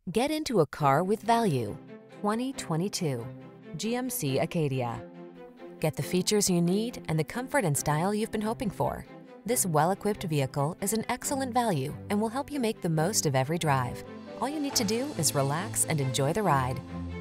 Get into a car with value. 2022 GMC Acadia. Get the features you need and the comfort and style you've been hoping for. This well-equipped vehicle is an excellent value and will help you make the most of every drive. All you need to do is relax and enjoy the ride.